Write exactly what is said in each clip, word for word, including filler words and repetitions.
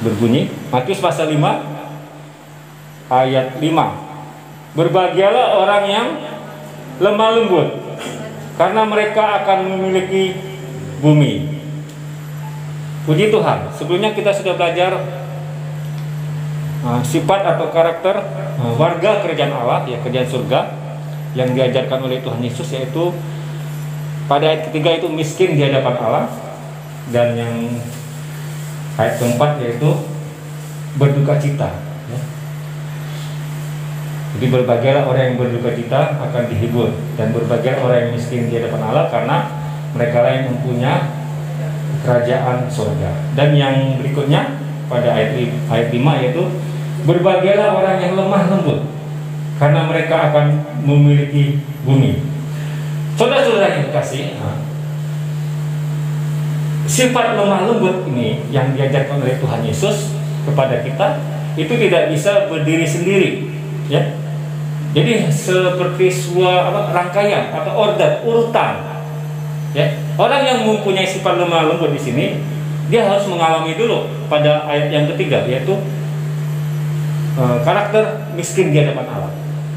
berbunyi, Matius pasal lima ayat lima. Berbahagialah orang yang lemah lembut, karena mereka akan memiliki bumi. Puji Tuhan. Sebelumnya kita sudah belajar uh, sifat atau karakter uh, warga kerajaan Allah, ya kerajaan surga, yang diajarkan oleh Tuhan Yesus, yaitu pada ayat ketiga itu miskin di hadapan Allah, dan yang ayat keempat yaitu berduka cita. Ya. Jadi berbahagialah orang yang berduka cita akan dihibur, dan berbahagialah orang yang miskin di hadapan Allah, karena mereka lah yang mempunyai kerajaan surga. Dan yang berikutnya pada ayat ayat lima yaitu berbahagialah orang yang lemah lembut, karena mereka akan memiliki bumi. Saudara-saudara yang dikasihi, sifat lemah lembut ini yang diajarkan oleh Tuhan Yesus kepada kita itu tidak bisa berdiri sendiri, ya. Jadi seperti sebuah apa, rangkaian atau order, urutan. Ya, orang yang mempunyai sifat lemah lembut di sini, dia harus mengalami dulu pada ayat yang ketiga, yaitu uh, karakter miskin di hadapan Allah.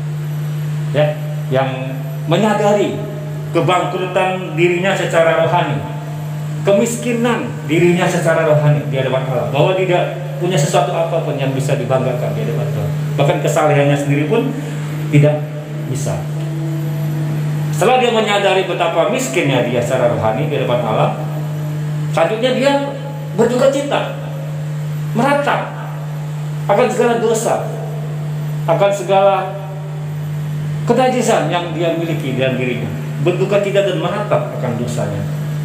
Ya, yang menyadari kebangkrutan dirinya secara rohani, kemiskinan dirinya secara rohani di hadapan Allah, bahwa tidak punya sesuatu apapun yang bisa dibanggakan di hadapan Allah. Bahkan kesalehannya sendiri pun tidak bisa. Setelah dia menyadari betapa miskinnya dia secara rohani di hadapan Allah, selanjutnya dia berduka cita, meratap akan segala dosa, akan segala kenajisan yang dia miliki dalam dirinya, berduka cita dan meratap akan dosanya.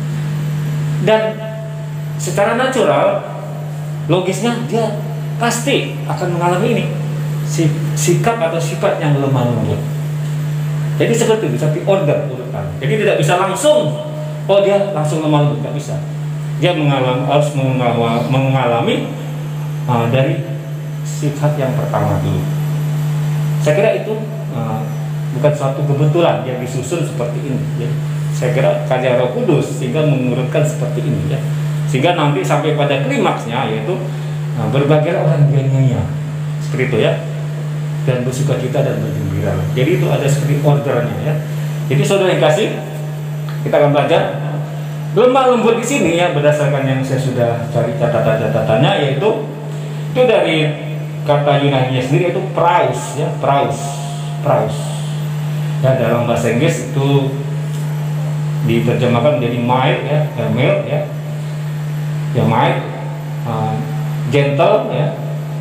Dan secara natural, logisnya dia pasti akan mengalami ini, sikap atau sifat yang lemah lembut. Jadi seperti itu, tapi order urutan. Jadi tidak bisa langsung, oh dia langsung lemah lembut, tidak bisa. Dia mengalami, harus mengalami, mengalami uh, dari sifat yang pertama dulu. Saya kira itu uh, bukan suatu kebetulan yang disusun seperti ini. Ya. Saya kira karya Roh Kudus sehingga mengurutkan seperti ini, ya. Sehingga nanti sampai pada klimaksnya, yaitu uh, berbagai orang yang nyanyi, seperti itu, ya. Dan bersuka cita dan bergembira. Jadi itu ada seperti ordernya, ya. Jadi saudara yang kasih, kita akan belajar lemah lembut di sini, ya, berdasarkan yang saya sudah cari catatan-catatannya, yaitu itu dari kata Yunani sendiri, yaitu praus, ya, praus, praus. Ya, dalam bahasa Inggris itu diterjemahkan menjadi mild, ya, mild, ya, ya mild, uh, gentle, ya.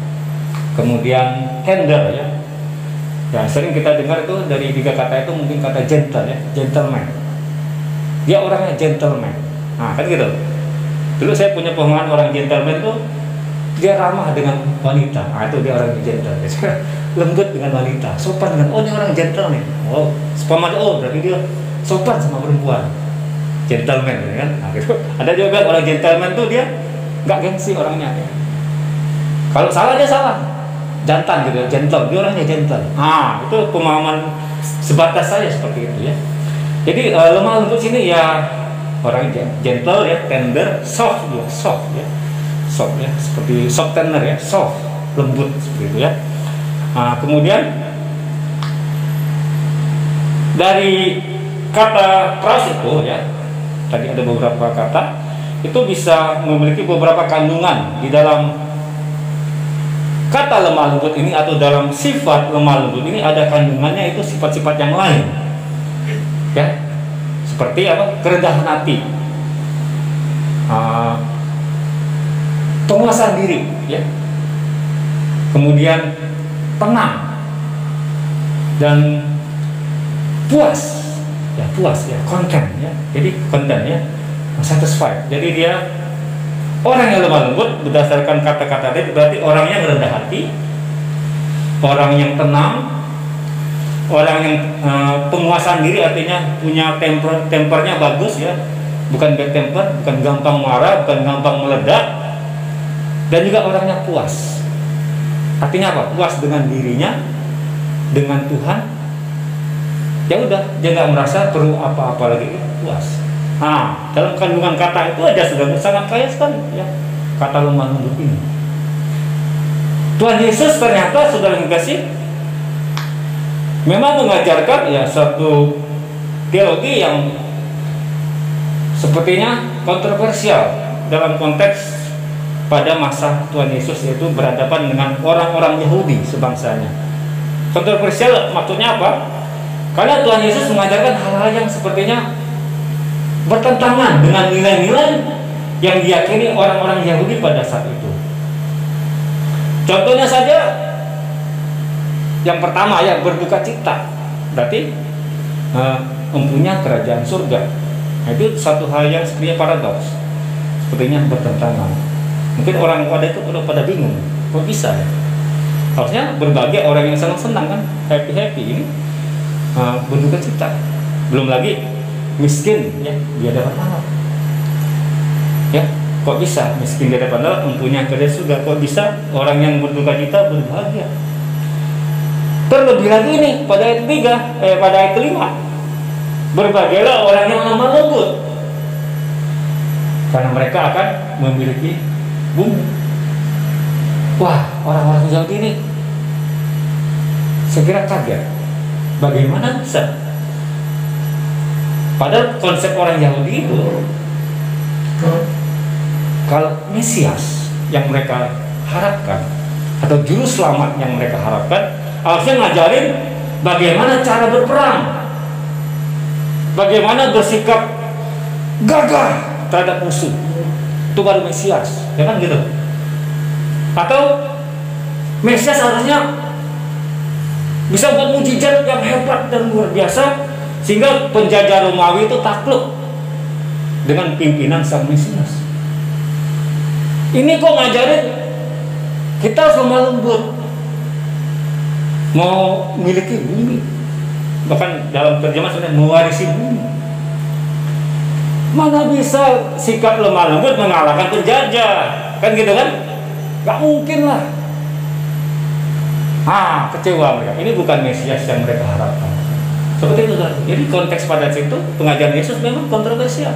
Kemudian tender, ya. Ya, sering kita dengar itu dari tiga kata itu mungkin kata gentle, ya, gentleman. Dia orangnya gentleman. Nah, kan gitu. Dulu saya punya pemahaman orang gentleman itu dia ramah dengan wanita. Nah, itu dia orang gentle. Lembut dengan wanita, sopan dengan, oh ini orang gentle nih. Oh, sopan, oh berarti dia sopan sama perempuan. Gentleman, ya kan? Nah, gitu. Ada juga orang gentleman tuh dia nggak gengsi orangnya, ya. Kalau salah dia salah. Jantan gitu, gentle, dia orangnya gentle. Ah, itu pemahaman sebatas saya seperti itu, ya. Jadi uh, lemah lembut sini ya orang gentle, ya, tender, soft, ya, soft, ya, soft, ya, seperti soft tender, ya, soft, lembut seperti itu, ya. Nah, kemudian dari kata praus itu, ya, tadi ada beberapa kata, itu bisa memiliki beberapa kandungan di dalam kata lemah lembut ini, atau dalam sifat lemah lembut ini ada kandungannya itu sifat-sifat yang lain, ya, seperti apa? Kerendahan hati, uh, penguasaan diri, ya, kemudian tenang dan puas, ya, puas, ya, content, ya, jadi content, ya, satisfied. Jadi dia orang yang lemah lembut berdasarkan kata-kata tadi berarti orang yang rendah hati, orang yang tenang, orang yang uh, penguasaan diri, artinya punya temper, tempernya bagus, ya, bukan bad temper, bukan gampang marah, bukan gampang meledak, dan juga orangnya puas. Artinya apa? Puas dengan dirinya, dengan Tuhan. Ya udah, dia nggak merasa perlu apa-apa lagi, puas. Nah, dalam kandungan kata itu ada sudah sangat kaya sekali, ya, kata lemah lembut ini. Tuhan Yesus ternyata saudara yang kasih memang mengajarkan ya satu teologi yang sepertinya kontroversial dalam konteks pada masa Tuhan Yesus, yaitu berhadapan dengan orang-orang Yahudi sebangsanya. Kontroversial maksudnya apa? Karena Tuhan Yesus mengajarkan hal-hal yang sepertinya bertentangan dengan nilai-nilai yang diyakini orang-orang Yahudi pada saat itu. Contohnya saja, yang pertama ya berduka cita, berarti uh, mempunyai kerajaan surga. Nah, itu satu hal yang sepertinya paradoks, sepertinya bertentangan. Mungkin orang pada itu udah pada bingung, kok bisa ya? Harusnya berbahagia orang yang senang-senang kan, happy-happy, ini uh, berduka cita. Belum lagi miskin ya di hadapan Allah. Ya, kok bisa miskin di hadapan Allah mempunyai kerajaan surga? Kok bisa orang yang berduka cita berbahagia? Terlebih lagi nih pada ayat ketiga, eh pada ayat kelima, berbahagialah orang yang lemah lembut, karena mereka akan memiliki bumi. Wah, orang-orang Yahudi ini saya kira kaget, bagaimana bisa? Padahal konsep orang Yahudi itu, kalau Mesias yang mereka harapkan atau juru selamat yang mereka harapkan harusnya ngajarin bagaimana cara berperang, bagaimana bersikap gagah terhadap musuh. Itu baru Mesias, ya kan gitu. Atau Mesias harusnya bisa buat mujizat yang hebat dan luar biasa sehingga penjajah Romawi itu takluk dengan pimpinan sang Mesias. Ini kok ngajarin kita harus lemah lembut, mau miliki bumi, bahkan dalam terjemahan sebenarnya mewarisi bumi. Mana bisa sikap lemah lembut mengalahkan penjajah, kan gitu kan? Gak mungkin lah. Ah, kecewa mereka. Ini bukan Mesias yang mereka harapkan. Seperti itu kan. Jadi konteks pada situ pengajaran Yesus memang kontroversial.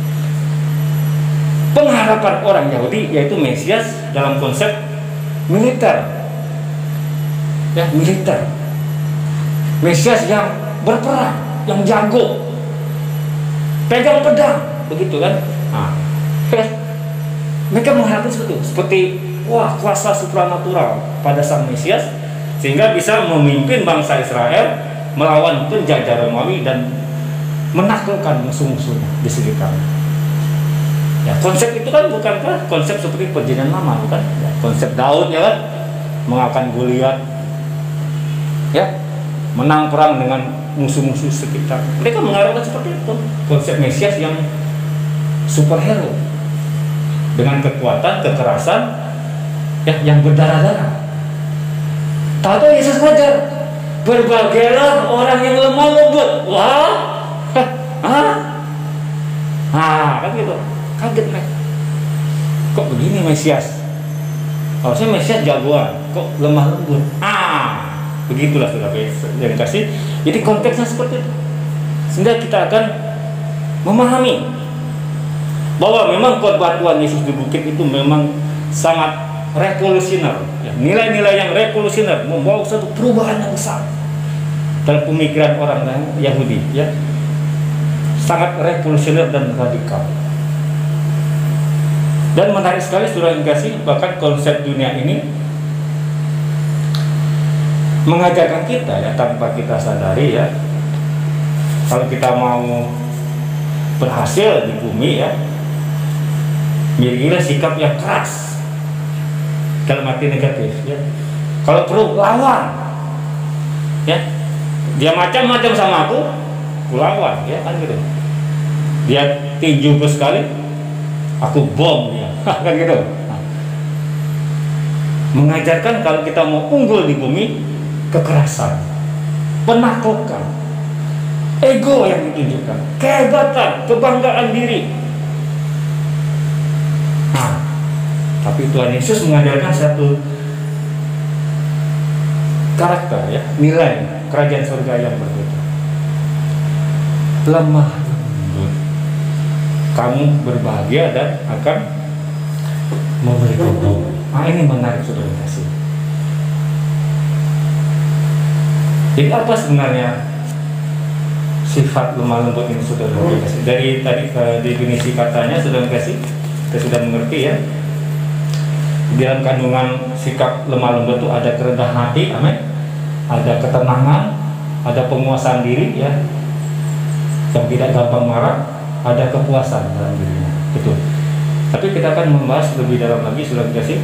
Pengharapan orang Yahudi yaitu Mesias dalam konsep militer, ya militer. Mesias yang berperang, yang jago, pegang pedang, begitu kan? Nah, mereka mengharapkan seperti itu, seperti wah kuasa supranatural pada sang Mesias sehingga bisa memimpin bangsa Israel melawan penjajah Romawi dan menaklukkan musuh-musuhnya di sekitarnya. Ya, konsep itu kan bukankah konsep seperti perjanjian lama, bukan? Ya, konsep Daud ya kan, mengalahkan Goliat, ya, menang perang dengan musuh-musuh sekitar. Mereka mengharapkan seperti itu, konsep Mesias yang superhero dengan kekuatan, kekerasan, ya, yang berdarah-darah. Tahu Yesus ngajar, berbahagialah orang yang lemah lembut. Wah, hah, ah, kan gitu. Kaget mereka. Kok begini Mesias? Harusnya Mesias jagoan, kok lemah lembut? Ah, begitulah saudara yang kasih. Jadi konteksnya seperti itu. Sehingga kita akan memahami bahwa memang khotbah Tuhan Yesus di bukit itu memang sangat revolusioner, ya, nilai-nilai yang revolusioner, membawa satu perubahan yang besar dalam pemikiran orang Yahudi, ya, sangat revolusioner dan radikal. Dan menarik sekali saudara yang kasih, bahkan konsep dunia ini mengajarkan kita ya tanpa kita sadari ya, kalau kita mau berhasil di bumi ya, milikilah sikap yang keras dalam arti negatif ya. Kalau perlu lawan ya, dia macam-macam sama aku, aku lawan ya kan gitu. Dia tinju sekali, aku bom dia kan gitu. Nah, mengajarkan kalau kita mau unggul di bumi, kekerasan, penaklukan, ego yang ditunjukkan, kehebatan, kebanggaan diri. Nah, tapi Tuhan Yesus mengajarkan satu karakter ya, nilai kerajaan surga yang berbeda. Lemah lembut, kamu berbahagia dan akan memberi bumi. Nah, ini menarik saudara kasih. Jadi apa sebenarnya sifat lemah lembut ini, saudara? Dari tadi ke definisi katanya sudah kasih, kita sudah mengerti ya. Di dalam kandungan sikap lemah lembut itu ada kerendahan hati, amin. Ada ketenangan, ada penguasaan diri ya, yang tidak gampang marah, ada kepuasan dalam dirinya. Itu. Tapi kita akan membahas lebih dalam lagi, sudah kasih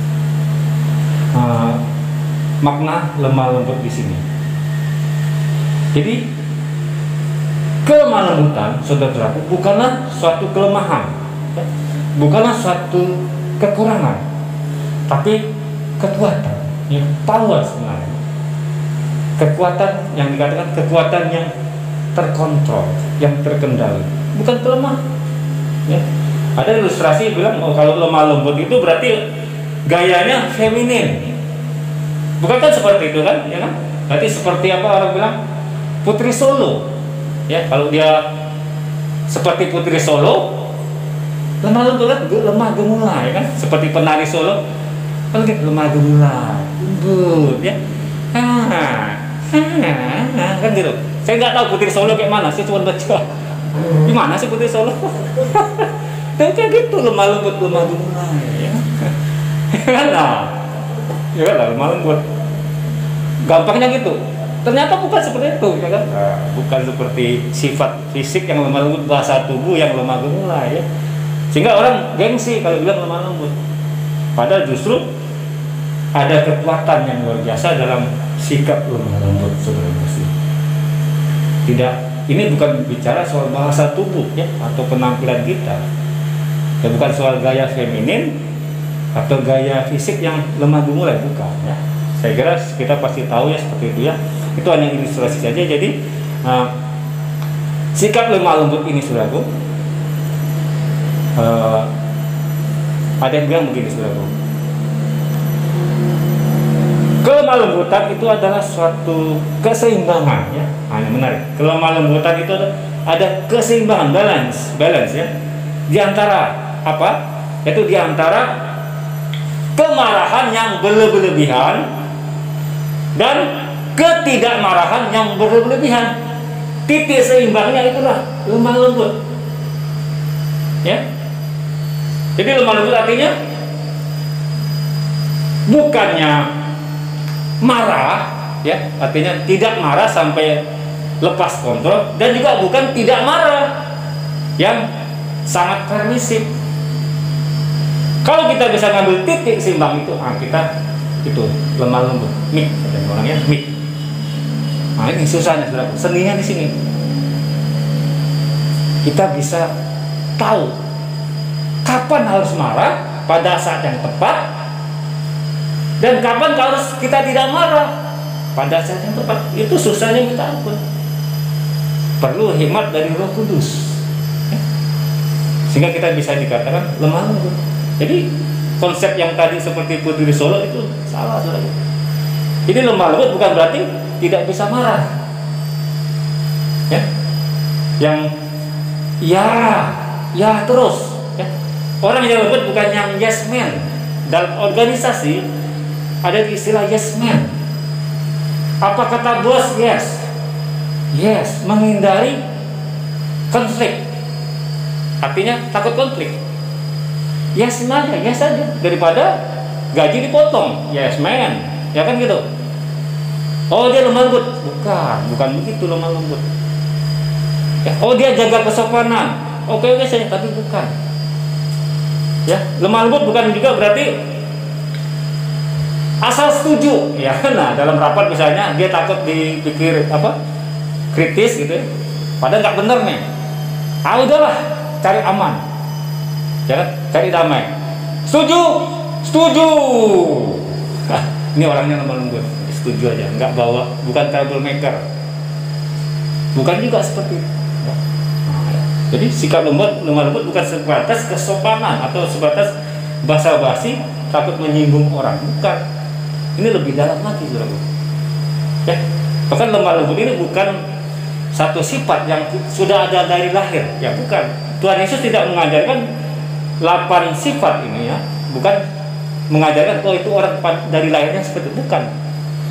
uh, makna lemah lembut di sini. Jadi kelemah lembutan, saudaraku, bukanlah suatu kelemahan, ya? Bukanlah suatu kekurangan, tapi kekuatan yang power sebenarnya. Kekuatan yang dikatakan kekuatan yang terkontrol, yang terkendali, bukan kelemah. Ya. Ada ilustrasi bilang, oh kalau lemah lembut itu berarti gayanya feminin. Bukan kan seperti itu kan? Ya kan? Berarti seperti apa orang bilang? Putri Solo. Ya, kalau dia seperti Putri Solo, lemah lembut, lemah gemulai ya kan? Seperti penari Solo, kalau gitu lemah gemulai, lembut ya. Ah, ah, kan gitu. Saya nggak tahu Putri Solo kayak mana, saya cuma baca. Di mana sih Putri Solo? Dan kayak gitu lemah lembut, lemah gemulai ya. Kan lah. Ya kan lah, lemah lembut. Gampangnya gitu. Ternyata bukan seperti itu, ya kan? Nah, bukan seperti sifat fisik yang lemah lembut, bahasa tubuh yang lemah gemulai ya. Sehingga orang gengsi kalau bilang lemah lembut. Padahal justru ada kekuatan yang luar biasa dalam sikap lemah lembut, saudara-saudari. Tidak, ini bukan bicara soal bahasa tubuh ya, atau penampilan kita. Ya, bukan soal gaya feminin atau gaya fisik yang lemah gemulai, bukan ya. Saya kira kita pasti tahu ya seperti itu ya. Itu hanya ilustrasi saja. Jadi uh, sikap lemah lembut ini, saudaraku, uh, ada yang bilang begini, saudaraku, kelemah lembutan itu adalah suatu keseimbangan ya. Nah, ini menarik. Kelemah lembutan itu ada, ada keseimbangan, balance, balance ya. Di antara apa? Yaitu di antara kemarahan yang berlebihan dan ketidakmarahan yang berlebihan. Titik seimbangnya itulah lemah lembut. Ya. Jadi lemah lembut artinya bukannya marah, ya, artinya tidak marah sampai lepas kontrol, dan juga bukan tidak marah yang sangat permisif. Kalau kita bisa ngambil titik seimbang itu, ah, kita itu lemah lembut, mik, kata orangnya mik. Nah, ini susahnya, saudara. Seninya di sini. Kita bisa tahu kapan harus marah pada saat yang tepat, dan kapan harus kita tidak marah pada saat yang tepat. Itu susahnya kita ampun. Perlu hikmat dari Roh Kudus, ya, sehingga kita bisa dikatakan lemah lembut. Jadi konsep yang tadi seperti Putri Solo itu salah, saudara. Jadi lemah lembut bukan berarti tidak bisa marah, ya, yang ya ya terus ya. Orang yang lembut bukan yang yes man. Dalam organisasi ada istilah yes man. Apa kata bos? Yes, yes, menghindari konflik, artinya takut konflik. Yes aja, yes aja, daripada gaji dipotong. Yes man, ya kan gitu. Oh dia lemah lembut, bukan, bukan begitu lemah lembut. Ya, oh dia jaga kesopanan, oke oke saya, tapi bukan. Ya, lemah lembut bukan juga berarti asal setuju, ya. Nah dalam rapat misalnya dia takut dipikir apa kritis gitu, ya. Padahal nggak bener nih. Ah udahlah, cari aman, ya, cari damai. Setuju, setuju. Nah, ini orangnya lemah lembut. Setuju aja, nggak bawa, bukan troublemaker, bukan juga seperti itu. Nah, ya. Jadi sikap lembut, lemah lembut bukan sebatas kesopanan atau sebatas basa-basi takut menyinggung orang, bukan. Ini lebih dalam lagi, saudara. Ya, bahkan lemah lembut ini bukan satu sifat yang sudah ada dari lahir, ya bukan. Tuhan Yesus tidak mengajarkan delapan sifat ini, ya, bukan mengajarkan oh itu orang dari lahirnya seperti itu, bukan.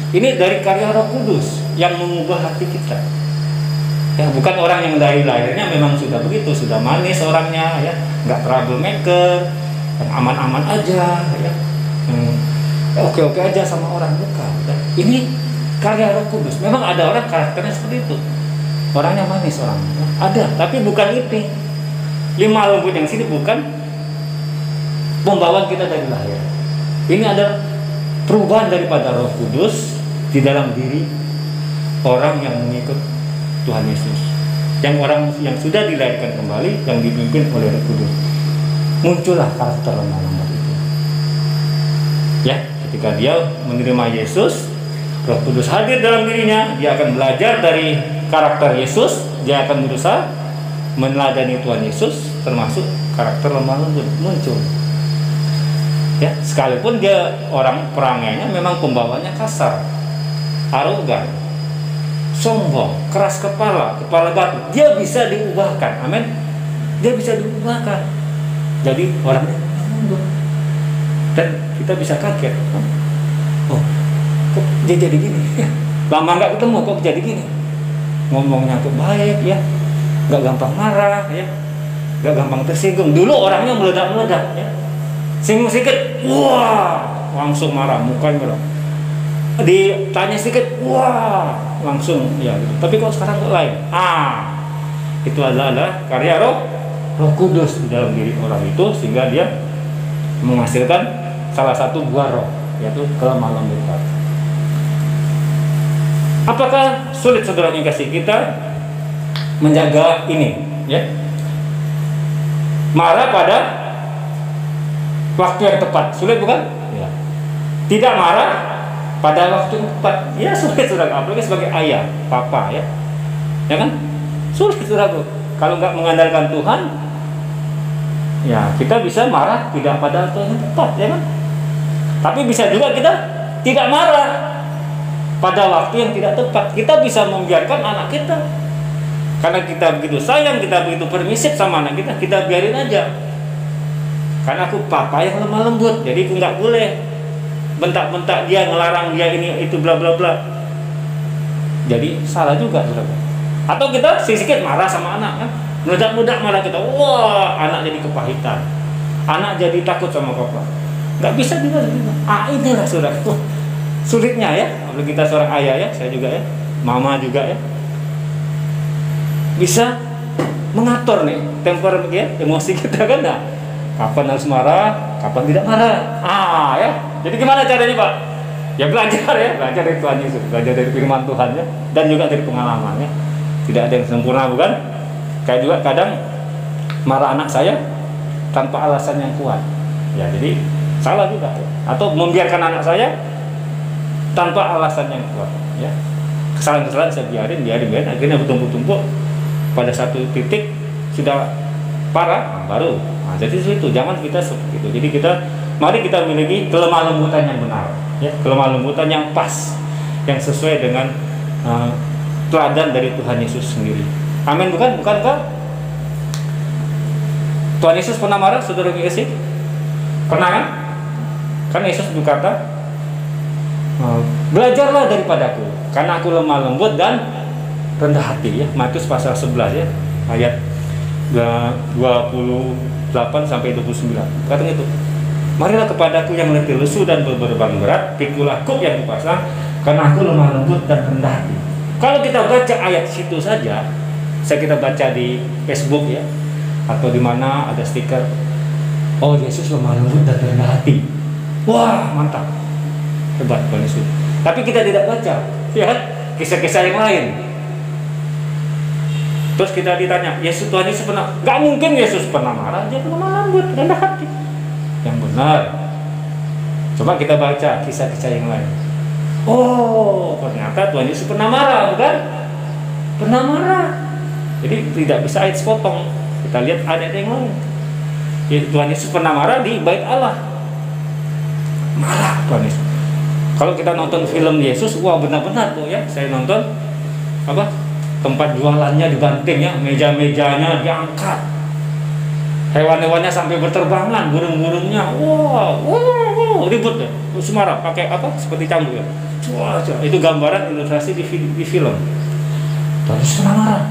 Ini dari karya Roh Kudus yang mengubah hati kita. Ya, bukan orang yang dari lahirnya memang sudah begitu, sudah manis orangnya, ya, nggak troublemaker, yang aman-aman aja, ya, hmm, ya oke-oke aja sama orang, bukan. Ya. Ini karya Roh Kudus. Memang ada orang karakternya seperti itu, orangnya manis orangnya, ya. Ada, tapi bukan itu. Lima lembut yang sini bukan pembawaan kita dari lahir. Ini adalah perubahan daripada Roh Kudus di dalam diri orang yang mengikut Tuhan Yesus, yang orang yang sudah dilahirkan kembali, yang dipimpin oleh Roh Kudus. Muncullah karakter lemah lembut itu. Ya, ketika dia menerima Yesus, Roh Kudus hadir dalam dirinya, dia akan belajar dari karakter Yesus, dia akan berusaha meneladani Tuhan Yesus, termasuk karakter lemah lembut muncul. Ya, sekalipun dia orang perangainya memang pembawanya kasar, arogan, sombong, keras kepala, kepala batu, dia bisa diubahkan. Amin. Dia bisa diubahkan jadi orangnya lembut. Dan kita bisa kaget, oh, kok dia jadi gini? Lama nggak ketemu kok jadi gini? Ngomongnya kok baik, ya, nggak gampang marah, ya, nggak gampang tersinggung. Dulu orangnya meledak-meledak, ya, singgung sedikit, wah, langsung marah, mukanya merah. Ditanya sedikit, wah, langsung, ya. Tapi kok sekarang kok lain? Ah, itu adalah karya Roh Roh Kudus di dalam diri orang itu, sehingga dia menghasilkan salah satu buah roh, yaitu kelemah lembutan. Apakah sulit, saudara yang kasih, kita menjaga ini, ya? Marah pada waktu yang tepat, sulit bukan? Ya. Tidak marah pada waktu yang tepat, ya sulit, saudara. Apalagi sebagai ayah, papa, ya, ya kan? Sulit, saudara. Kalau nggak mengandalkan Tuhan, ya kita bisa marah tidak pada waktu yang tepat, ya kan? Tapi bisa juga kita tidak marah pada waktu yang tidak tepat. Kita bisa membiarkan anak kita, karena kita begitu sayang, kita begitu permisif sama anak kita, kita biarin aja. Karena aku papa yang lemah lembut, jadi aku nggak boleh bentak-bentak dia, ngelarang dia ini itu bla bla bla. Jadi salah juga, saudara. Atau kita sedikit marah sama anak, kan? Meledak-meledak malah kita, wah, anak jadi kepahitan, anak jadi takut sama papa. Nggak bisa juga, juga. Ah, inilah saudara, sulitnya, ya. Apalagi kita seorang ayah, ya, saya juga, ya, mama juga, ya, bisa mengatur nih temper, ya, emosi kita, kan? Nah, kapan harus marah, kapan tidak marah. Ah, ya. Jadi gimana caranya, Pak? Ya belajar, ya, belajar dari Tuhan Yesus, belajar dari firman Tuhan, ya, dan juga dari pengalaman, ya. Tidak ada yang sempurna, bukan? Kayak juga kadang marah anak saya tanpa alasan yang kuat, ya, jadi salah juga, ya. Atau membiarkan anak saya tanpa alasan yang kuat, ya. Kesalahan-kesalahan saya biarin, biarin, biarin, akhirnya bertumpuk-tumpuk, pada satu titik sudah parah, nah, baru. Nah, jadi itu jangan kita seperti itu. Jadi kita, mari kita memiliki kelemah lembutan yang benar, ya, kelemah lembutan yang pas, yang sesuai dengan uh, teladan dari Tuhan Yesus sendiri. Amin, bukan? Bukankah Tuhan Yesus pernah marah, saudara kasih? Pernah, kan? Kan Yesus berkata, belajarlah daripadaku, karena aku lemah lembut dan rendah hati, ya. Matius pasal sebelas, ya, ayat dua puluh delapan sampai dua puluh sembilan. Katanya itu, marilah kepadaku yang letih lesu dan berbeban berat, pikulah kuk yang kupasang, karena aku lemah lembut dan rendah hati. Kalau kita baca ayat situ saja, saya kita baca di Facebook, ya, atau di mana ada stiker, oh, Yesus lemah lembut dan rendah hati. Wah, mantap, hebat Tuhan Yesus. Tapi kita tidak baca, ya, kisah-kisah yang lain. Terus kita ditanya, Yesus, Tuhan Yesus pernah? Gak mungkin Yesus pernah marah, dia lemah lembut, rendah hati. Yang benar, coba kita baca kisah-kisah yang lain. Oh, ternyata Tuhan Yesus pernah marah, bukan? Pernah marah. Jadi tidak bisa ayat sepotong. Kita lihat ayat yang lain. Tuhan Yesus pernah marah di Bait Allah. Marah Tuhan Yesus. Kalau kita nonton film Yesus, wah, benar-benar tuh, ya. Saya nonton apa? Tempat jualannya dibanting, ya, meja-mejanya diangkat. Hewan-hewannya sampai berterbangan, burung-burungnya, wah, wah, wah, ribut deh. Semara pakai apa? Seperti cambuk ya. Wah, itu gambaran ilustrasi di, di film. Tuhan Yesus marah.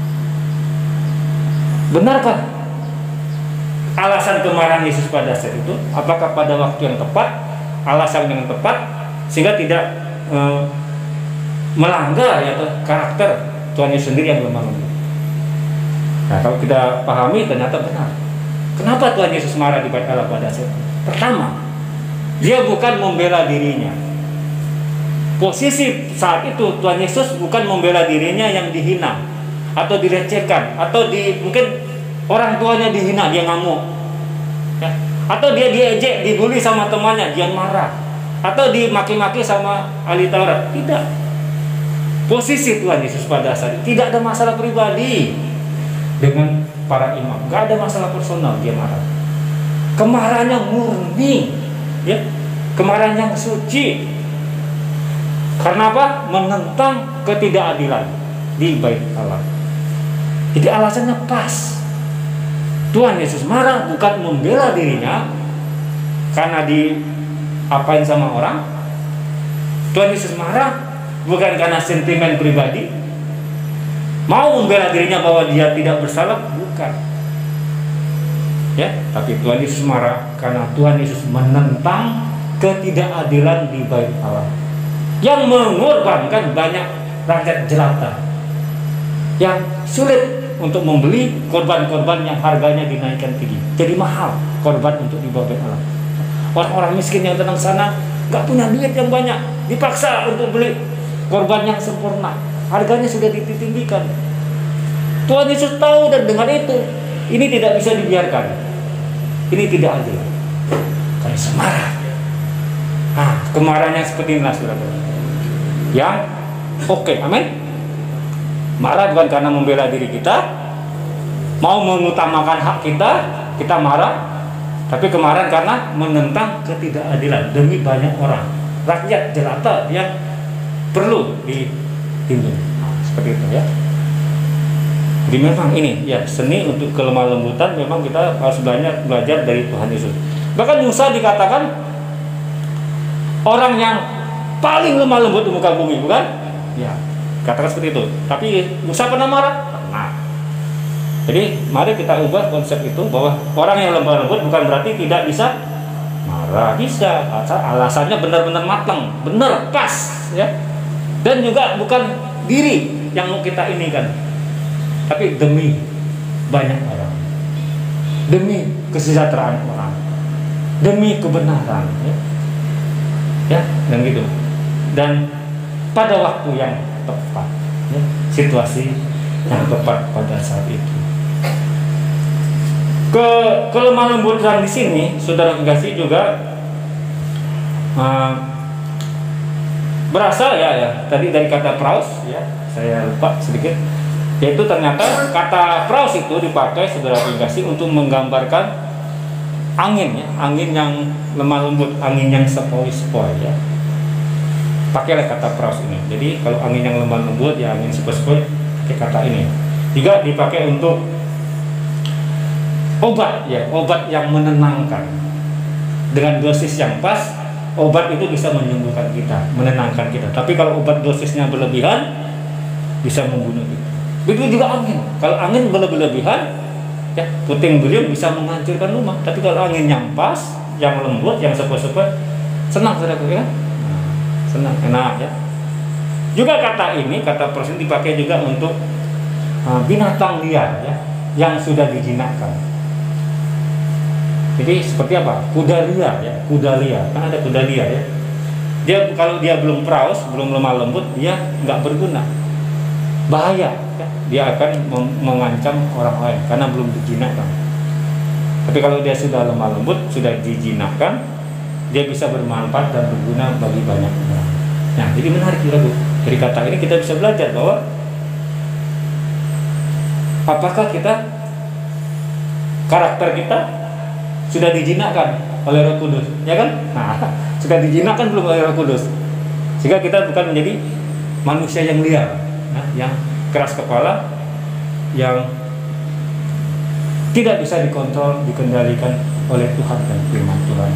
Benarkah alasan kemarahan Yesus pada saat itu? Apakah pada waktu yang tepat, alasan yang tepat, sehingga tidak eh, melanggar ya karakter Tuhan Yesus sendiri yang lemah lembut? Nah, kalau kita pahami ternyata benar. Kenapa Tuhan Yesus marah di bait Allah pada saat itu? Pertama, dia bukan membela dirinya. Posisi saat itu Tuhan Yesus bukan membela dirinya yang dihina atau dilecehkan, atau di mungkin orang tuanya dihina, dia ngamuk, ya. Atau dia diejek, dibully sama temannya, dia marah, atau dimaki-maki sama ahli Taurat. Tidak. Posisi Tuhan Yesus pada saat itu tidak ada masalah pribadi dengan para imam, nggak ada masalah personal, dia marah. Kemarahannya murni, ya, kemarahan yang suci. Karena apa? Menentang ketidakadilan di bait Allah. Jadi alasannya pas. Tuhan Yesus marah bukan membela dirinya karena diapain sama orang. Tuhan Yesus marah bukan karena sentimen pribadi, mau membela dirinya bahwa dia tidak bersalah, bukan. Ya, tapi Tuhan Yesus marah karena Tuhan Yesus menentang ketidakadilan di bait Allah, yang mengorbankan banyak rakyat jelata yang sulit untuk membeli korban-korban yang harganya dinaikkan tinggi. Jadi mahal korban untuk dibawa bait Allah. Orang-orang miskin yang tenang sana nggak punya duit yang banyak, dipaksa untuk beli korban yang sempurna, harganya sudah ditinggikan. Tuhan Yesus tahu dan dengan itu, ini tidak bisa dibiarkan. Ini tidak adil. Karena semarah. Nah, kemarahannya seperti inilah saudara. Yang oke, okay, amin. Marah bukan karena membela diri kita, mau mengutamakan hak kita, kita marah. Tapi kemarahan karena menentang ketidakadilan demi banyak orang, rakyat jelata yang perlu dihimbau. Nah, seperti itu ya. Jadi memang ini ya, seni untuk kelemah lembutan memang kita harus banyak belajar dari Tuhan Yesus. Bahkan Musa dikatakan orang yang paling lemah lembut di muka bumi, bukan? Ya, katakan seperti itu. Tapi Musa pernah marah? Pernah. Jadi mari kita ubah konsep itu, bahwa orang yang lemah lembut bukan berarti tidak bisa marah. Bisa, alasannya benar-benar matang, benar, pas ya. Dan juga bukan diri yang mau kita inikan, tapi demi banyak orang, demi kesejahteraan orang, demi kebenaran ya, ya dan gitu. Dan pada waktu yang tepat ya, situasi yang tepat pada saat itu. Ke kelemah lembutan di sini, saudara kasih juga uh, berasal ya, ya tadi dari kata praus ya, saya lupa sedikit, yaitu ternyata kata praus itu dipakai saudara kasih untuk menggambarkan angin ya, angin yang lemah lembut, angin yang sepoi-sepoi ya. Pakailah kata praus ini. Jadi kalau angin yang lemah lembut ya angin sepoi-sepoi, pakai kata ini. Juga dipakai untuk obat ya, obat yang menenangkan. Dengan dosis yang pas, obat itu bisa menyembuhkan kita, menenangkan kita. Tapi kalau obat dosisnya berlebihan, bisa membunuh kita. Begitu juga angin. Kalau angin berlebihan, ya puting beliung bisa menghancurkan rumah. Tapi kalau angin yang pas, yang lembut, yang sepoi-sepoi, senang saudaraku ya. Senang, enak ya. Juga kata ini, kata pros ini dipakai juga untuk uh, binatang liar ya, yang sudah dijinakkan. Jadi seperti apa? Kuda liar ya, kuda liar. Kan ada kuda liar ya. Dia kalau dia belum praus, belum lemah lembut, dia nggak berguna. Bahaya ya. Dia akan mengancam orang lain karena belum dijinakkan. Tapi kalau dia sudah lemah lembut, sudah dijinakkan, dia bisa bermanfaat dan berguna bagi banyak orang. Nah, jadi menarik juga Bu. Dari kata ini kita bisa belajar bahwa apakah kita, karakter kita sudah dijinakkan oleh Roh Kudus, ya kan? Nah, sudah dijinakkan belum oleh Roh Kudus, sehingga kita bukan menjadi manusia yang liar, nah, yang keras kepala, yang tidak bisa dikontrol, dikendalikan oleh Tuhan dan firman Tuhan.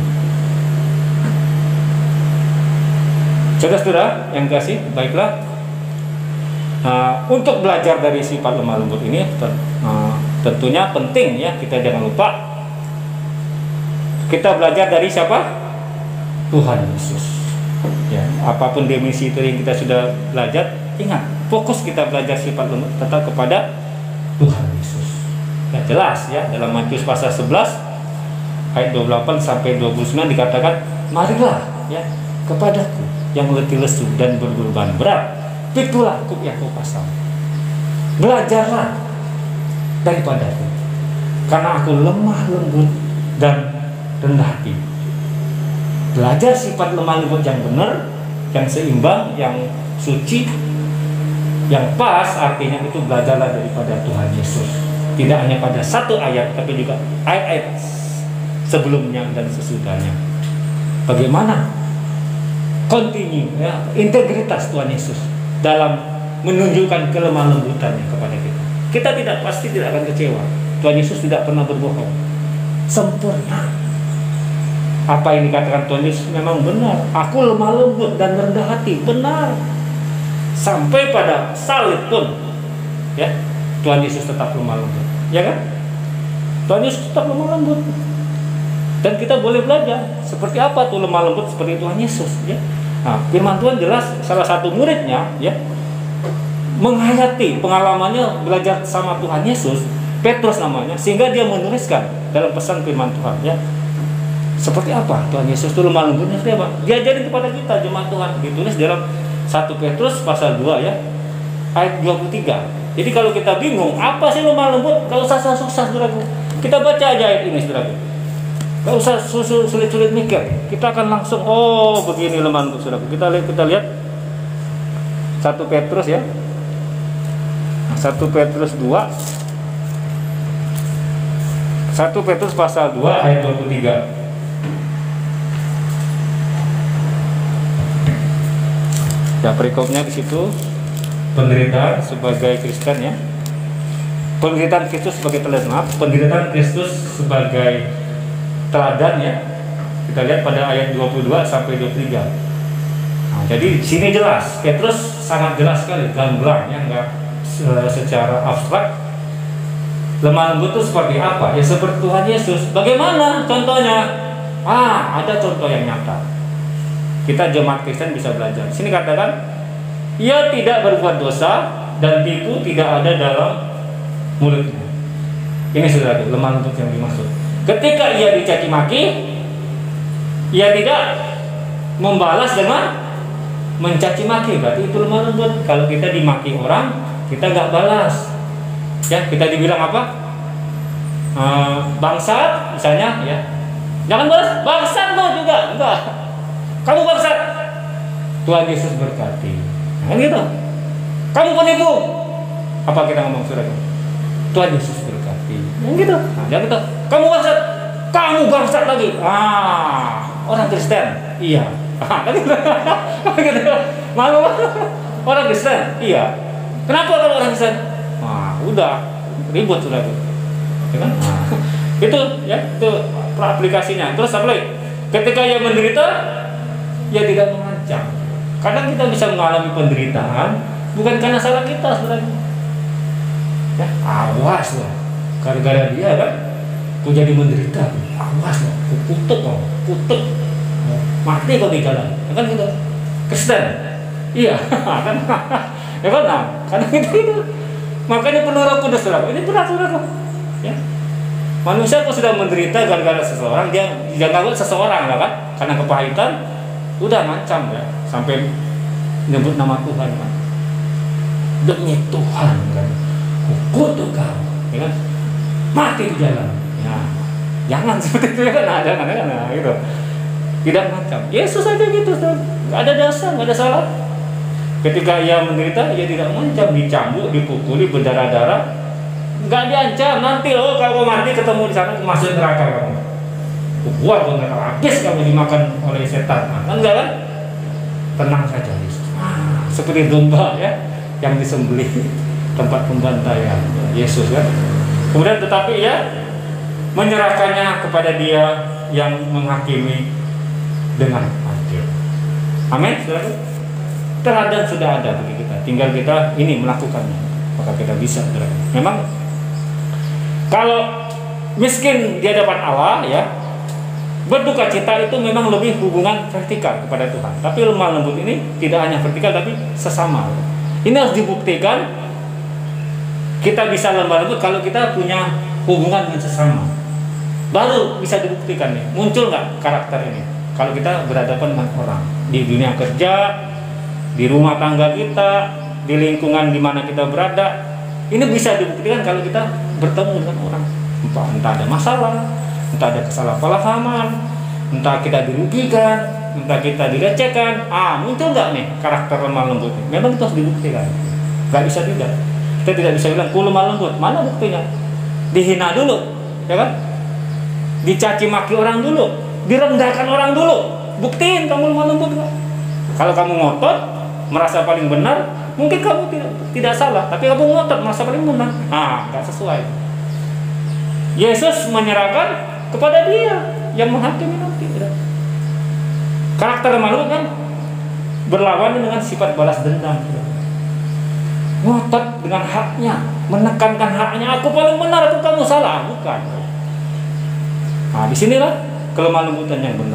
Saudara-saudara yang kasih, baiklah, uh, untuk belajar dari sifat lemah lembut ini uh, tentunya penting ya, kita jangan lupa kita belajar dari siapa? Tuhan Yesus. Ya, apapun definisi itu yang kita sudah belajar, ingat, fokus kita belajar sifat lembut tetap kepada Tuhan Yesus. Ya, jelas ya, dalam Matius pasal sebelas ayat dua puluh delapan sampai dua puluh sembilan dikatakan, marilah ya kepadaku yang letih lesu dan berbeban berat, pikulah kuk yang kau pasang. Belajarlah daripadaku, karena aku lemah lembut dan rendah hati. Belajar sifat lemah lembut yang benar, yang seimbang, yang suci, yang pas, artinya itu belajarlah daripada Tuhan Yesus. Tidak hanya pada satu ayat, tapi juga ayat-ayat sebelumnya dan sesudahnya. Bagaimana continue ya, integritas Tuhan Yesus dalam menunjukkan kelemah lembutannya kepada kita. Kita tidak pasti tidak akan kecewa. Tuhan Yesus tidak pernah berbohong. Sempurna. Apa yang dikatakan Tuhan Yesus memang benar. Aku lemah lembut dan rendah hati, benar. Sampai pada salib pun ya, Tuhan Yesus tetap lemah lembut. Ya kan? Tuhan Yesus tetap lemah lembut. Dan kita boleh belajar seperti apa tuh lemah lembut seperti Tuhan Yesus ya. Nah, firman Tuhan jelas, salah satu muridnya ya menghayati pengalamannya belajar sama Tuhan Yesus, Petrus namanya, sehingga dia menuliskan dalam pesan firman Tuhan ya. Seperti apa Tuhan Yesus itu lemah lembutnya, seperti apa? Diajarin kepada kita jemaat Tuhan, ditulis dalam satu Petrus pasal dua ya, ayat dua puluh tiga. Jadi kalau kita bingung apa sih lemah lembut, gak usah susah-susah saudaraku. Kita baca aja ayat ini saudaraku. Gak usah sulit-sulit mikir. Kita akan langsung, oh begini lemah lembut saudaraku. Kita lihat, kita lihat satu Petrus ya, satu Petrus dua, satu Petrus pasal dua ayat dua puluh tiga. Ya, perikopnya di situ, penderitaan sebagai Kristen ya, penderitaan Kristus sebagai teladan, maaf, penderitaan Kristus sebagai teladan ya. Kita lihat pada ayat dua puluh dua sampai dua puluh tiga. Nah, jadi sini jelas, Petrus sangat jelas sekali, gamblang ya, enggak secara abstrak. Lemah lembut itu seperti apa? Ya seperti Tuhan Yesus. Bagaimana contohnya? Ah, ada contoh yang nyata. Kita jemaat Kristen bisa belajar. Sini katakan, ia tidak berbuat dosa dan tipu tidak ada dalam mulutnya. Ini saudara, lemah lembut yang dimaksud. Ketika ia dicaci maki, ia tidak membalas dengan mencaci maki, berarti itu lemah lembut. Kalau kita dimaki orang, kita nggak balas. Ya, kita dibilang apa? E, bangsat, misalnya, ya. Jangan balas, bangsat lo juga, enggak. Kamu bangsat. Tuhan Yesus berkati. Nah, gitu. Kamu penipu. Apa kita ngomong saudara? Tuhan Yesus berkati. Yang gitu. Nah, jangan gitu. Kamu bangsat. Kamu bangsat lagi. Ah, orang Kristen. Iya. Ah, kan gitu. Gitu. Malu. Orang Kristen. Iya. Kenapa kalau orang Kristen? Nah, udah ribut sudah tuh. Ya kan? Nah, itu ya, itu aplikasinya. Terus apa lagi? Ketika ia menderita, ia tidak mengancam. Kadang kita bisa mengalami penderitaan bukan karena salah kita sebenarnya. Ya, awas loh. Gara-gara dia kan, aku jadi menderita. Awas loh, aku kutuk loh, kutuk. Mati kau di jalan. Ya kan gitu. Kristen. Iya, kan. Ya kan, nah, karena itu itu. Makanya penuh Roh Kudus saudara. Ini berat saudara. Ya. Manusia kok sudah menderita gara-gara seseorang, dia jangan seseorang lah kan, karena kepahitan, udah ngancam ya, sampai menyebut nama Tuhan kan. Demi Tuhan kan, kutuk kau, ya kan, mati di jalan. Ya, jangan seperti itu ya kan, nah, jangan, jangan, nah, gitu. Tidak ngancam. Yesus aja gitu, nggak ada dasar, nggak ada salah. Ketika ia menderita, ia tidak mengancam, dicambuk, dipukuli, berdarah-darah. Nggak diancam, nanti loh kalau mati ketemu di sana masuk neraka kamu. Buat kau neraka, habis kamu dimakan oleh setan. Nah, kan enggak kan? Tenang saja Yesus. Ah, seperti domba ya yang disembelih tempat pembantaian Yesus kan. Kemudian tetapi ya menyerahkannya kepada Dia yang menghakimi dengan adil. Amin, saudara. Teladan sudah ada bagi kita, tinggal kita ini melakukannya, maka kita bisa, saudara. Memang kalau miskin di hadapan Allah, ya, berduka cita itu memang lebih hubungan vertikal kepada Tuhan. Tapi lemah lembut ini tidak hanya vertikal tapi sesama. Ini harus dibuktikan. Kita bisa lemah lembut kalau kita punya hubungan dengan sesama. Baru bisa dibuktikan nih, muncul nggak karakter ini. Kalau kita berhadapan dengan orang di dunia kerja, di rumah tangga kita, di lingkungan di mana kita berada, ini bisa dibuktikan kalau kita bertemu dengan orang. Entah, entah ada masalah, entah ada kesalahpahaman, entah kita dirugikan, entah kita dilecehkan, ah muncul nggak nih karakter lemah lembut ini? Memang itu harus dibuktikan. Nggak bisa tidak. Kita tidak bisa bilang ku lemah lembut. Mana buktinya? Dihina dulu, ya kan? Dicaci maki orang dulu, direndahkan orang dulu. Buktiin kamu lemah lembut nggak? Kalau kamu ngotot, merasa paling benar, mungkin kamu tidak tidak salah, tapi kamu ngotot merasa paling benar, ah nggak sesuai. Yesus menyerahkan kepada Dia yang menghakimi nanti. Karakter malu kan berlawan dengan sifat balas dendam. Ngotot dengan haknya, menekankan haknya. Aku paling benar, aku kamu salah, bukan. Nah, disinilah kelemah lembutan yang benar.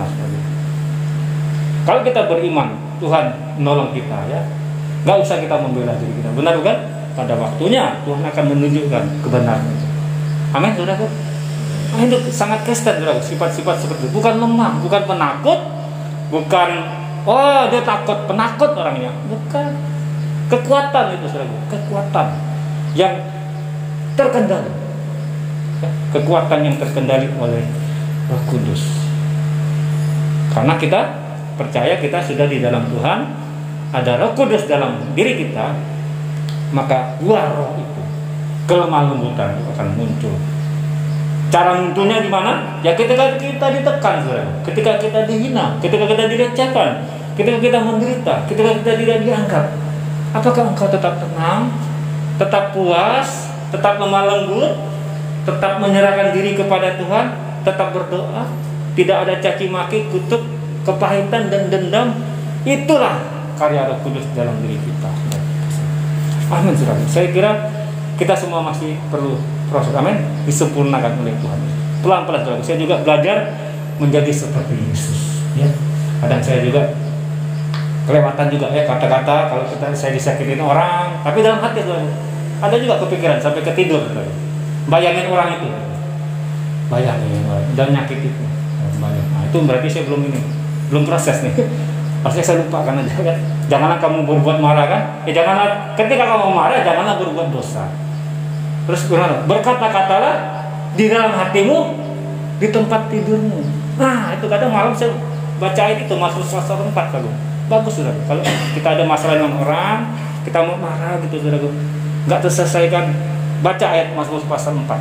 Kalau kita beriman, Tuhan menolong kita, ya, nggak usah kita membela diri kita. Benar bukan? Pada waktunya Tuhan akan menunjukkan kebenaran itu. Amin, saudaraku. Nah, itu sangat Kristen, saudaraku. Sifat-sifat seperti itu, bukan lemah, bukan penakut, bukan oh dia takut, penakut orangnya, bukan. Kekuatan itu, saudaraku, kekuatan yang terkendali, kekuatan yang terkendali oleh Roh Kudus. Karena kita percaya kita sudah di dalam Tuhan, ada Roh Kudus dalam diri kita, maka dua roh itu, kelemah lembutan itu akan muncul. Cara munculnya di mana? Ya ketika kita ditekan, saudara. Ketika kita dihina, ketika kita dilecehkan, ketika kita menderita, ketika kita tidak dianggap. Apakah engkau tetap tenang, tetap puas, tetap lemah lembut, tetap menyerahkan diri kepada Tuhan, tetap berdoa, tidak ada caci maki, kutuk, kepahitan dan dendam? Itulah karya Roh Kudus dalam diri kita. Amin, saudara. Saya kira kita semua masih perlu proses, amin, disempurnakan oleh Tuhan. Pelan-pelan, saudara. Saya juga belajar menjadi seperti Yesus, ya. Kadang saya juga kelewatan juga, ya, kata-kata kalau kita saya disakitin orang, tapi dalam hati, saudara, ada juga kepikiran sampai ketidur, saudara. Bayangin orang itu, bayangin orang dan nyakit itu, bayangin. Nah, itu berarti saya belum ini, belum proses nih. Pasti saya lupakan aja, kan. Janganlah kamu berbuat marah, kan? Ya janganlah ketika kamu marah, janganlah berbuat dosa. Terus berkata-katalah di dalam hatimu, di tempat tidurmu. Nah, itu kadang malam saya baca itu Mazmur seratus empat kalau bagus, saudara. Kalau kita ada masalah dengan orang, kita mau marah gitu, saudara, nggak terselesaikan, baca ayat Mazmur seratus empat.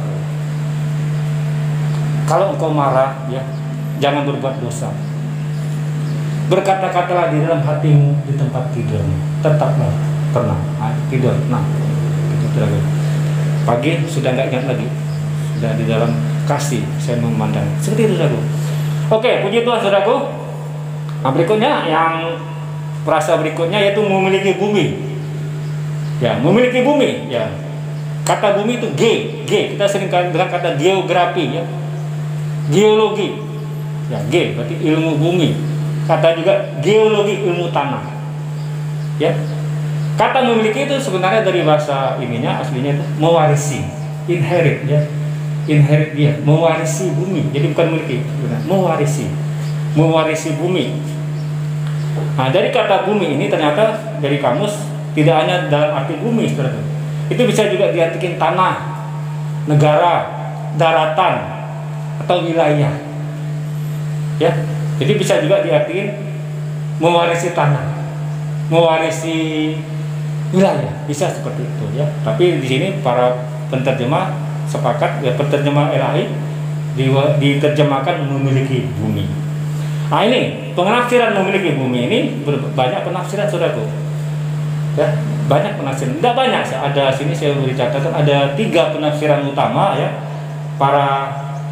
Kalau engkau marah, ya jangan berbuat dosa. Berkata-katalah di dalam hatimu, di tempat tidurmu, tetaplah tenang, nah, tidur. Nah, gitu, saudara. Pagi sudah nggak ingat lagi, sudah di dalam kasih saya memandang seperti itu, saudara. Oke, puji Tuhan, saudaraku. Nah, berikutnya yang perasa berikutnya yaitu memiliki bumi. Ya, memiliki bumi. Ya, kata bumi itu ge, ge. Kita sering dengan kata geografi, ya, geologi. Ya, ge berarti ilmu bumi. Kata juga geologi, ilmu tanah. Ya. Kata memiliki itu sebenarnya dari bahasa ininya aslinya itu mewarisi, inherit, ya, inherit dia, mewarisi bumi. Jadi bukan memiliki, benar, mewarisi, mewarisi bumi. Nah, dari kata bumi ini ternyata dari kamus tidak hanya dalam arti bumi, saudara. Itu bisa juga diartikan tanah, negara, daratan, atau wilayah. Ya, jadi bisa juga diartikan mewarisi tanah, mewarisi wilayah, bisa seperti itu, ya. Tapi di sini para penterjemah sepakat, ya, penterjemah L A I diterjemahkan memiliki bumi. Nah, ini penafsiran memiliki bumi ini banyak penafsiran, saudaraku. Ya, banyak penafsiran. Tidak banyak, ada sini saya beri catatan ada tiga penafsiran utama, ya. Para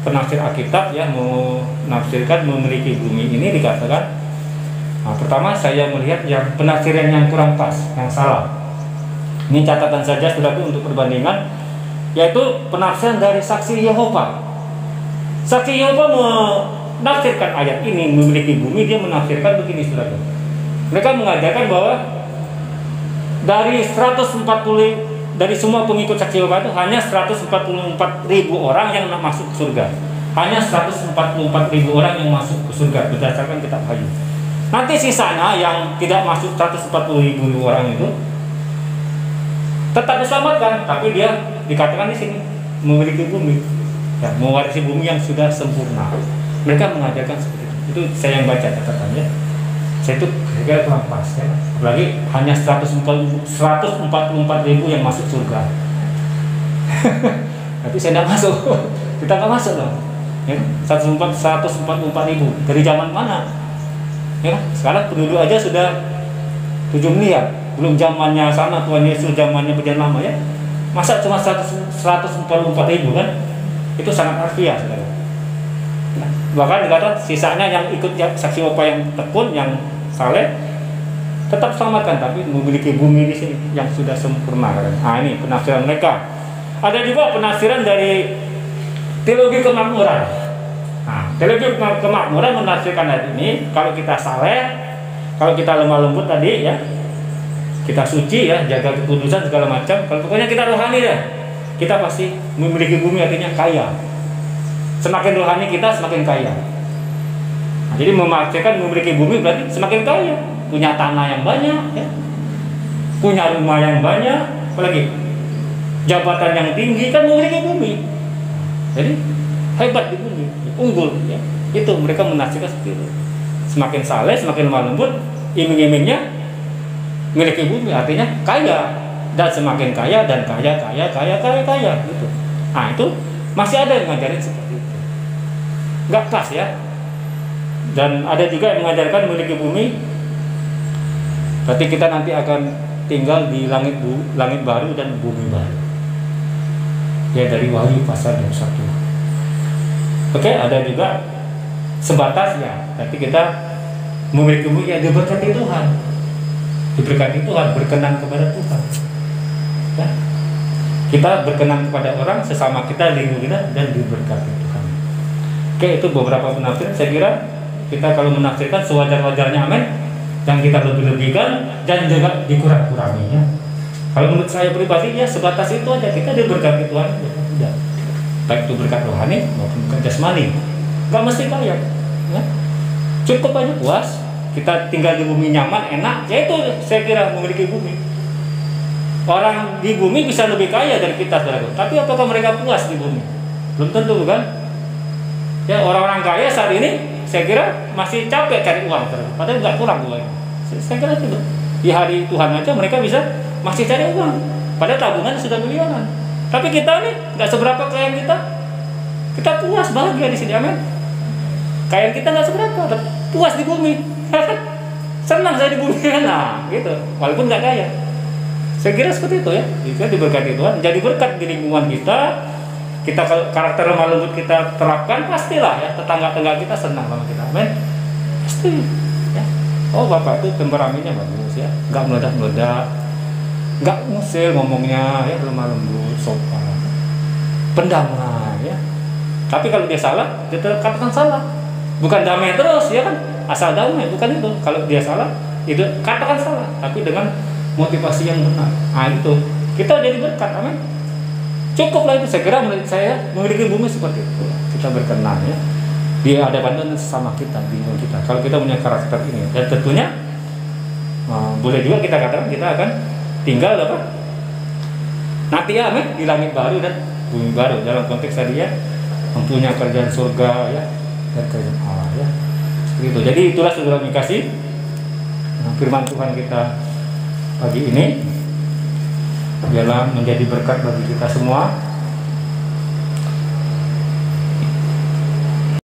penafsir Alkitab ya menafsirkan memiliki bumi ini dikatakan, nah, pertama saya melihat yang penafsiran yang kurang pas, yang salah. Ini catatan saja saudaraku untuk perbandingan, yaitu penafsiran dari saksi Yehova. Saksi Yehova menafsirkan ayat ini memiliki bumi, dia menafsirkan begini saudaraku. Mereka mengajarkan bahwa dari seratus empat puluh dari semua pengikut saksi Yehova itu hanya seratus empat puluh empat ribu orang yang masuk ke surga. Hanya seratus empat puluh empat ribu orang yang masuk ke surga berdasarkan kitab Wahyu. Nanti sisanya yang tidak masuk seratus empat puluh ribu orang itu tetap diselamatkan, tapi dia dikatakan di sini memiliki bumi, ya, mewarisi bumi yang sudah sempurna. Mereka mengajarkan seperti itu. Itu saya yang baca catatannya. Saya itu kira-kira kurang pas ya. Apalagi hanya seratus empat puluh empat ribu yang masuk surga. Tapi saya tidak masuk. Kita nggak masuk dong. Ya, seratus empat puluh empat ribu dari zaman mana? Ya, sekarang penduduk aja sudah tujuh miliar. Belum zamannya sana Tuhan Yesus, zamannya perjanjian lama ya. Masa cuma seratus empat puluh empat ribu kan? Itu sangat harfiah saudara. Nah, bahkan dikatakan sisanya yang ikut saksi Yehova yang tekun, yang saleh tetap selamatkan, tapi memiliki bumi di sini yang sudah sempurna. Nah, ini penafsiran mereka. Ada juga penafsiran dari teologi kemakmuran. Nah, teologi kemakmuran menafsirkan ayat ini, kalau kita saleh, kalau kita lemah lembut tadi ya, kita suci ya, jaga kekudusan segala macam, kalau pokoknya kita rohani ya, kita pasti memiliki bumi, artinya kaya. Semakin rohani kita semakin kaya. Nah, jadi memaksakan memiliki bumi berarti semakin kaya, punya tanah yang banyak ya, punya rumah yang banyak, apalagi jabatan yang tinggi, kan memiliki bumi. Jadi hebat di bumi, unggul ya. Itu mereka menafsirkan seperti itu. Semakin saleh, semakin lemah lembut, iming-imingnya memiliki bumi, artinya kaya, dan semakin kaya dan kaya kaya kaya kaya kaya gitu. Nah, itu masih ada yang ngajarin seperti itu. Nggak pas ya. Dan ada juga yang mengajarkan memiliki bumi, berarti kita nanti akan tinggal di langit bu, langit baru dan bumi baru. Ya, dari Wahyu pasal dua puluh satu. Oke, ada juga sebatas ya, berarti kita memiliki bumi yang diberkati Tuhan. Diberkati Tuhan, berkenan kepada Tuhan ya. Kita berkenan kepada orang, sesama kita, lingkungan kita, dan diberkati Tuhan. Oke, itu beberapa penafsiran. Saya kira kita kalau menafsirkan sewajar-wajarnya, amin, yang kita lebih-lebihkan dan juga dikurang-kuranginya. Kalau menurut saya pribadi ya sebatas itu aja, kita diberkati Tuhan ya. Baik itu berkat rohani maupun berkat jasmani. Gak mesti kaya ya. Cukup aja puas, kita tinggal di bumi nyaman, enak, ya itu saya kira memiliki bumi. Orang di bumi bisa lebih kaya dari kita, saudara. Tapi apakah mereka puas di bumi? Belum tentu kan? Ya, orang-orang kaya saat ini saya kira masih capek cari uang, saudara. Padahal nggak kurang uangnya. Saya kira itu di hari Tuhan aja mereka bisa masih cari uang. Padahal tabungan sudah miliaran. Tapi kita nih nggak seberapa kaya kita. Kita puas, bahagia di sini, amin. Kaya kita nggak seberapa, tapi puas di bumi. Senang saya di bumi, nah gitu. Walaupun nggak kaya. Saya kira seperti itu ya. Kita diberkati Tuhan, jadi berkat di lingkungan kita. Kita karakter lemah lembut kita terapkan, pastilah ya tetangga-tetangga kita senang sama kita, amin. Pasti ya. Oh, bapak itu temperamennya bagus ya, nggak meledak-meledak, nggak ngusil ngomongnya ya, lemah lembut, sopan, pendamai ya. Tapi kalau dia salah, dia tetap katakan salah. Bukan damai terus ya kan, asal damai, bukan itu. Kalau dia salah, itu katakan salah, tapi dengan motivasi yang benar. Nah itu kita jadi berkat, amin. Cukuplah itu, saya kira menurut saya memiliki bumi seperti itu. Kita berkenan ya di hadapan Tuhan sesama kita, di lingkungan kita. Kalau kita punya karakter ini, dan tentunya uh, boleh juga kita katakan kita akan tinggal apa? Nanti ya, amin, di langit baru dan bumi baru. Dalam konteks tadi ya, mempunyai kerjaan surga ya, dan kerjaan Allah ya. Seperti itu. Jadi itulah saudara yang kasih firman Tuhan kita pagi ini, biarlah menjadi berkat bagi kita semua.